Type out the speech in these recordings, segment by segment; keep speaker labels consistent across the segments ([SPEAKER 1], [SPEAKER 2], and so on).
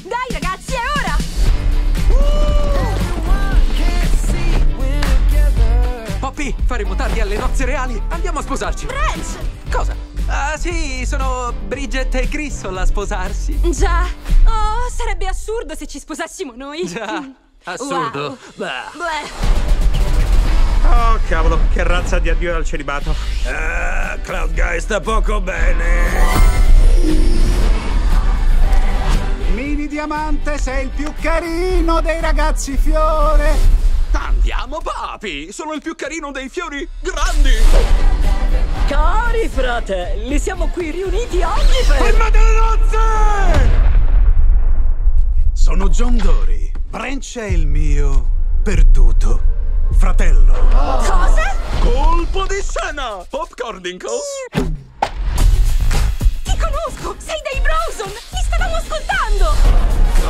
[SPEAKER 1] Dai ragazzi, è ora!
[SPEAKER 2] Poppy, faremo tardi alle nozze reali. Andiamo a sposarci.
[SPEAKER 1] Branch!
[SPEAKER 2] Cosa? Ah, sì, sono Bridget e Crystal a sposarsi.
[SPEAKER 1] Già. Oh, sarebbe assurdo se ci sposassimo noi.
[SPEAKER 2] Già, assurdo.
[SPEAKER 1] Wow.
[SPEAKER 2] Bah.
[SPEAKER 1] Bleh.
[SPEAKER 3] Oh, cavolo, che razza di addio al celibato.
[SPEAKER 4] Cloud Guy sta poco bene.
[SPEAKER 5] Mini Diamante, sei il più carino dei ragazzi fiore.
[SPEAKER 2] Andiamo, papi! Sono il più carino dei fiori grandi!
[SPEAKER 6] Cari fratelli, siamo qui riuniti oggi per...
[SPEAKER 5] Fermate le nozze! Sono John Dory. Branch è il mio perduto fratello.
[SPEAKER 1] Cosa?
[SPEAKER 2] Colpo di scena! Popcorn Dinkles!
[SPEAKER 1] Ti conosco! Sei dei Browson! Li stavamo ascoltando!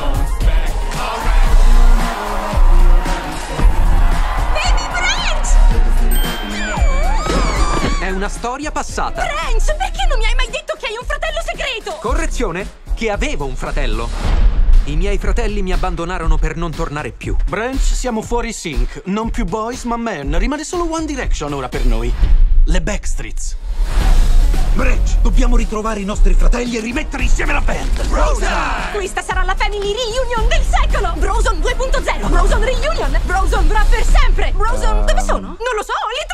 [SPEAKER 1] Baby Branch!
[SPEAKER 2] È una storia passata.
[SPEAKER 1] Branch, perché non mi hai mai detto che hai un fratello segreto?
[SPEAKER 2] Correzione, che avevo un fratello. I miei fratelli mi abbandonarono per non tornare più.
[SPEAKER 7] Branch, siamo fuori sync. Non più boys, ma men. Rimane solo One Direction ora per noi. Le Backstreets.
[SPEAKER 5] Branch, dobbiamo ritrovare i nostri fratelli e rimettere insieme la band.
[SPEAKER 1] Questa sarà la family reunion del secolo! Browson 2.0! Browson reunion! Browson verrà per sempre! Browson, dove sono? Non lo so, li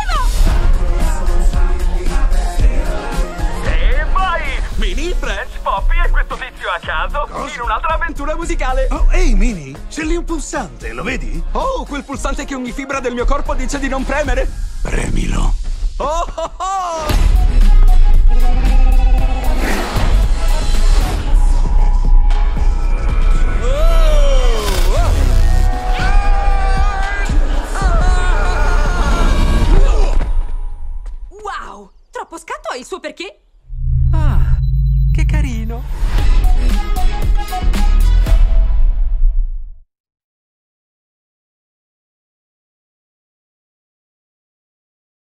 [SPEAKER 1] troveremo!
[SPEAKER 3] E vai! Mini, Branch, Poppy e questo tizio a caso in un'altra avventura musicale.
[SPEAKER 5] Oh, ehi, Mini, c'è lì un pulsante, lo vedi?
[SPEAKER 2] Oh, quel pulsante che ogni fibra del mio corpo dice di non premere.
[SPEAKER 5] Premilo.
[SPEAKER 2] Oh, oh, oh!
[SPEAKER 1] Wow! Troppo scatto ha il suo perché?
[SPEAKER 2] Ah, che carino.